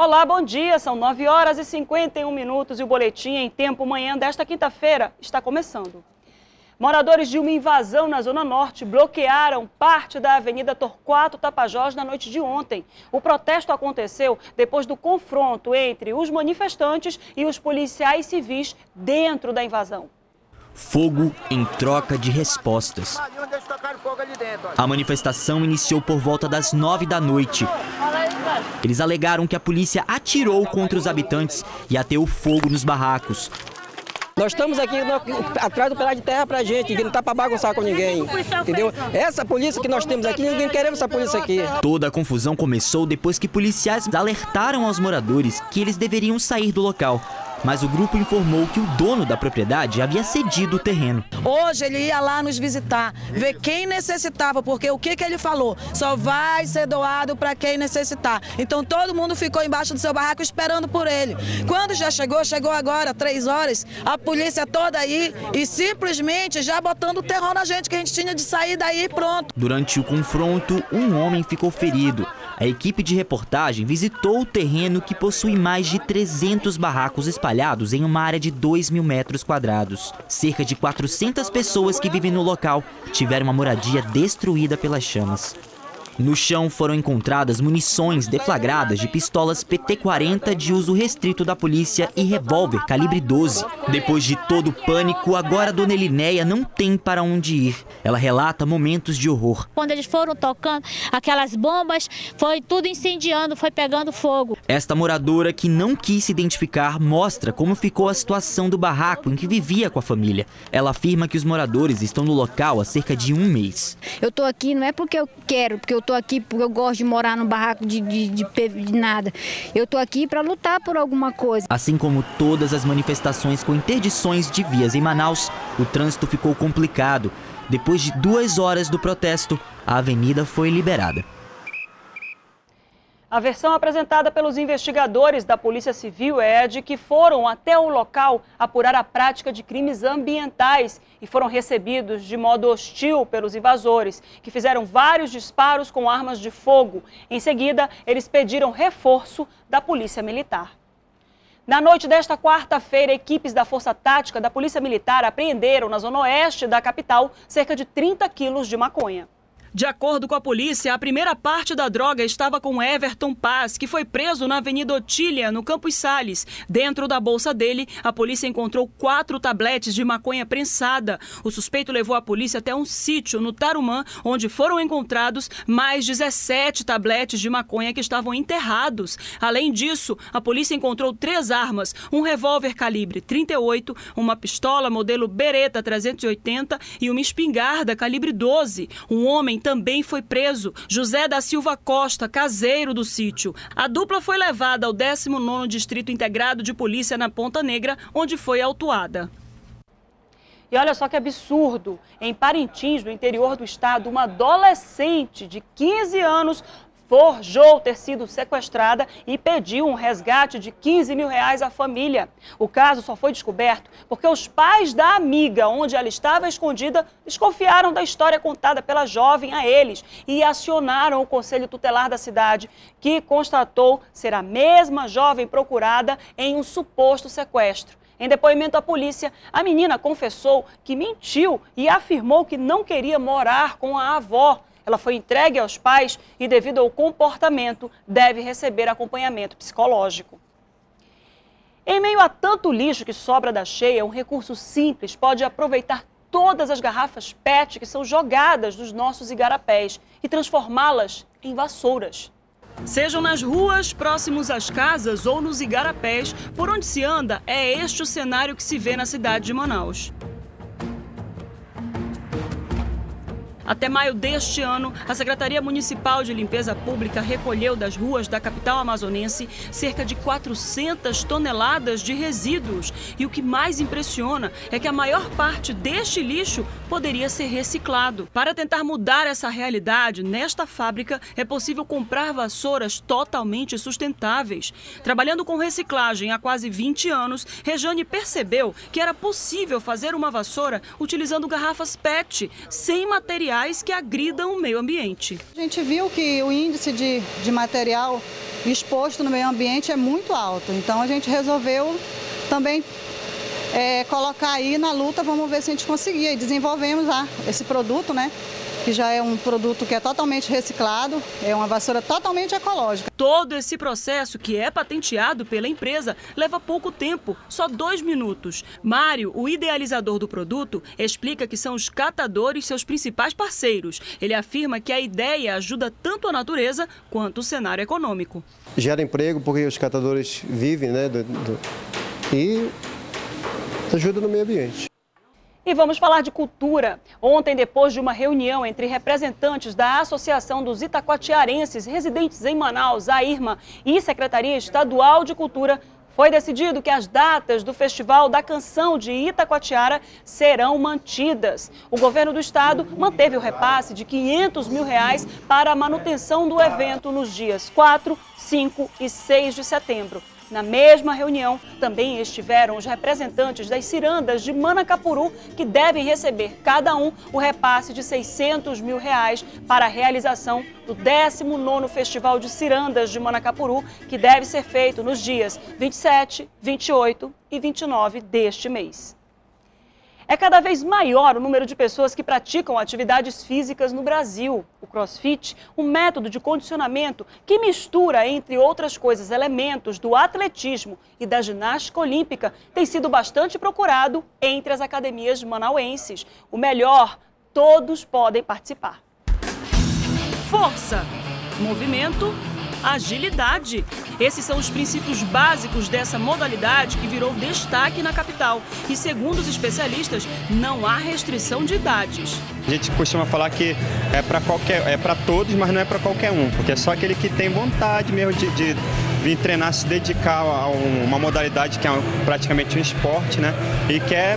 Olá, bom dia. São 9 horas e 51 minutos e o boletim em tempo manhã desta quinta-feira está começando. Moradores de uma invasão na Zona Norte bloquearam parte da Avenida Torquato Tapajós na noite de ontem. O protesto aconteceu depois do confronto entre os manifestantes e os policiais civis dentro da invasão. Fogo em troca de respostas. A manifestação iniciou por volta das 9 da noite. Eles alegaram que a polícia atirou contra os habitantes e ateou fogo nos barracos. Nós estamos aqui atrás do pedaço de terra pra gente, que não tá para bagunçar com ninguém, entendeu? Essa polícia que nós temos aqui, ninguém queremos essa polícia aqui. Toda a confusão começou depois que policiais alertaram aos moradores que eles deveriam sair do local. Mas o grupo informou que o dono da propriedade havia cedido o terreno. Hoje ele ia lá nos visitar, ver quem necessitava, porque o que ele falou? Só vai ser doado para quem necessitar. Então todo mundo ficou embaixo do seu barraco esperando por ele. Quando já chegou agora, 3 horas, a polícia toda aí e simplesmente já botando terror na gente, que a gente tinha de sair daí e pronto. Durante o confronto, um homem ficou ferido. A equipe de reportagem visitou o terreno que possui mais de 300 barracos espalhados em uma área de 2.000 metros quadrados. Cerca de 400 pessoas que vivem no local tiveram uma moradia destruída pelas chamas. No chão foram encontradas munições deflagradas de pistolas PT-40 de uso restrito da polícia e revólver calibre 12. Depois de todo o pânico, agora a dona Elinéia não tem para onde ir. Ela relata momentos de horror. Quando eles foram tocando aquelas bombas, foi tudo incendiando, foi pegando fogo. Esta moradora, que não quis se identificar, mostra como ficou a situação do barraco em que vivia com a família. Ela afirma que os moradores estão no local há cerca de 1 mês. Eu tô aqui não é porque eu quero, porque eu tô aqui porque eu gosto de morar num barraco de nada. Eu tô aqui para lutar por alguma coisa. Assim como todas as manifestações com interdições de vias em Manaus, o trânsito ficou complicado. Depois de 2 horas do protesto, a avenida foi liberada. A versão apresentada pelos investigadores da Polícia Civil é de que foram até o local apurar a prática de crimes ambientais e foram recebidos de modo hostil pelos invasores, que fizeram vários disparos com armas de fogo. Em seguida, eles pediram reforço da Polícia Militar. Na noite desta quarta-feira, equipes da Força Tática da Polícia Militar apreenderam na zona oeste da capital cerca de 30 quilos de maconha. De acordo com a polícia, a primeira parte da droga estava com Everton Paz, que foi preso na Avenida Otília, no Campos Sales. Dentro da bolsa dele, a polícia encontrou 4 tabletes de maconha prensada. O suspeito levou a polícia até um sítio no Tarumã, onde foram encontrados mais 17 tabletes de maconha que estavam enterrados. Além disso, a polícia encontrou 3 armas, um revólver calibre 38, uma pistola modelo Beretta 380 e uma espingarda calibre 12. Um homem também foi preso, José da Silva Costa, caseiro do sítio. A dupla foi levada ao 19º Distrito Integrado de Polícia na Ponta Negra, onde foi autuada. E olha só que absurdo, em Parintins, no interior do estado, uma adolescente de 15 anos forjou ter sido sequestrada e pediu um resgate de R$15 mil à família. O caso só foi descoberto porque os pais da amiga onde ela estava escondida desconfiaram da história contada pela jovem a eles e acionaram o Conselho Tutelar da cidade, que constatou ser a mesma jovem procurada em um suposto sequestro. Em depoimento à polícia, a menina confessou que mentiu e afirmou que não queria morar com a avó. Ela foi entregue aos pais e, devido ao comportamento, deve receber acompanhamento psicológico. Em meio a tanto lixo que sobra da cheia, um recurso simples pode aproveitar todas as garrafas PET que são jogadas dos nossos igarapés e transformá-las em vassouras. Sejam nas ruas, próximos às casas ou nos igarapés, por onde se anda, é este o cenário que se vê na cidade de Manaus. Até maio deste ano, a Secretaria Municipal de Limpeza Pública recolheu das ruas da capital amazonense cerca de 400 toneladas de resíduos. E o que mais impressiona é que a maior parte deste lixo poderia ser reciclado. Para tentar mudar essa realidade, nesta fábrica é possível comprar vassouras totalmente sustentáveis. Trabalhando com reciclagem há quase 20 anos, Rejane percebeu que era possível fazer uma vassoura utilizando garrafas PET, sem materiais que agridam o meio ambiente. A gente viu que o índice de material exposto no meio ambiente é muito alto. Então a gente resolveu também colocar aí na luta, vamos ver se a gente conseguir. E desenvolvemos esse produto, né? Que já é um produto que é totalmente reciclado, é uma vassoura totalmente ecológica. Todo esse processo, que é patenteado pela empresa, leva pouco tempo, só 2 minutos. Mário, o idealizador do produto, explica que são os catadores seus principais parceiros. Ele afirma que a ideia ajuda tanto a natureza quanto o cenário econômico. Gera emprego porque os catadores vivem, né, e ajuda no meio ambiente. E vamos falar de cultura. Ontem, depois de uma reunião entre representantes da Associação dos Itacoatiarenses residentes em Manaus, a IRMA, e Secretaria Estadual de Cultura, foi decidido que as datas do Festival da Canção de Itacoatiara serão mantidas. O governo do estado manteve o repasse de R$500 mil para a manutenção do evento nos dias 4, 5 e 6 de setembro. Na mesma reunião, também estiveram os representantes das cirandas de Manacapuru, que devem receber cada um o repasse de R$600 mil para a realização do 19º Festival de Cirandas de Manacapuru, que deve ser feito nos dias 27, 28 e 29 deste mês. É cada vez maior o número de pessoas que praticam atividades físicas no Brasil. O CrossFit, um método de condicionamento que mistura, entre outras coisas, elementos do atletismo e da ginástica olímpica, tem sido bastante procurado entre as academias manauenses. O melhor, todos podem participar. Força, movimento, agilidade. Esses são os princípios básicos dessa modalidade que virou destaque na capital. E segundo os especialistas, não há restrição de idades. A gente costuma falar que é para todos, mas não é para qualquer um, porque é só aquele que tem vontade mesmo de vir treinar, se dedicar a uma modalidade que é praticamente um esporte, né? E quer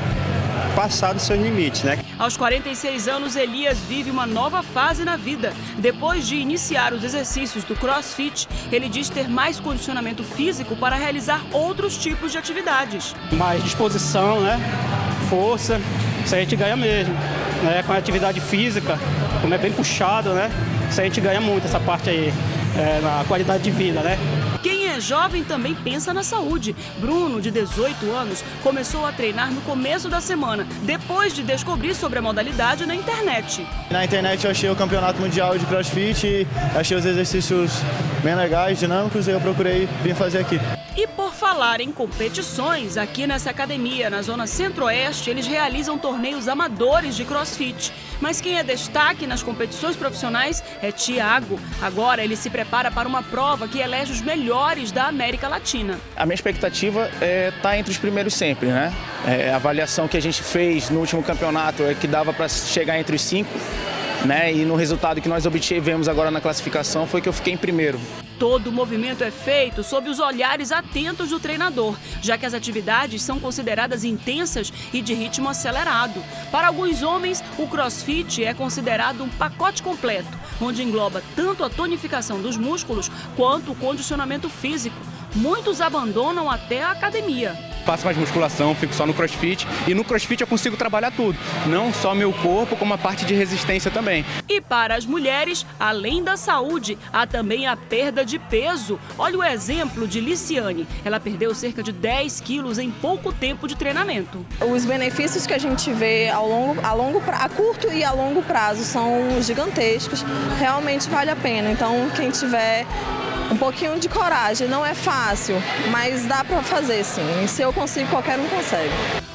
passar dos seus limites, né? Aos 46 anos, Elias vive uma nova fase na vida. Depois de iniciar os exercícios do CrossFit, ele diz ter mais condicionamento físico para realizar outros tipos de atividades. Mais disposição, né? Força, isso aí a gente ganha mesmo, né? Com a atividade física, como é bem puxado, né? Isso aí a gente ganha muito, essa parte aí, na qualidade de vida, né? Quem é jovem também pensa na saúde. Bruno, de 18 anos, começou a treinar no começo da semana, depois de descobrir sobre a modalidade na internet. Na internet eu achei o Campeonato Mundial de CrossFit e achei os exercícios bem legais, dinâmicos, e eu procurei vir fazer aqui. E por falar em competições, aqui nessa academia, na zona centro-oeste, eles realizam torneios amadores de CrossFit. Mas quem é destaque nas competições profissionais é Thiago. Agora ele se prepara para uma prova que elege os melhores da América Latina. A minha expectativa é estar entre os primeiros sempre, né? A avaliação que a gente fez no último campeonato é que dava para chegar entre os 5, né? E no resultado que nós obtivemos agora na classificação foi que eu fiquei em primeiro. Todo o movimento é feito sob os olhares atentos do treinador, já que as atividades são consideradas intensas e de ritmo acelerado. Para alguns homens, o CrossFit é considerado um pacote completo, onde engloba tanto a tonificação dos músculos quanto o condicionamento físico. Muitos abandonam até a academia. Faço mais musculação, fico só no CrossFit, e no CrossFit eu consigo trabalhar tudo, não só meu corpo, como a parte de resistência também. E para as mulheres, além da saúde, há também a perda de peso. Olha o exemplo de Liciane. Ela perdeu cerca de 10 quilos em pouco tempo de treinamento. Os benefícios que a gente vê a curto e a longo prazo são gigantescos. Realmente vale a pena. Então, quem tiver um pouquinho de coragem, não é fácil, mas dá para fazer sim. E se eu consigo, qualquer um consegue.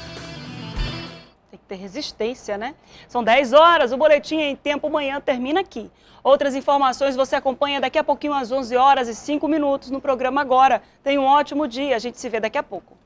Tem que ter resistência, né? São 10 horas, o Boletim em Tempo Manhã termina aqui. Outras informações você acompanha daqui a pouquinho às 11 horas e 5 minutos no programa Agora. Tenha um ótimo dia, a gente se vê daqui a pouco.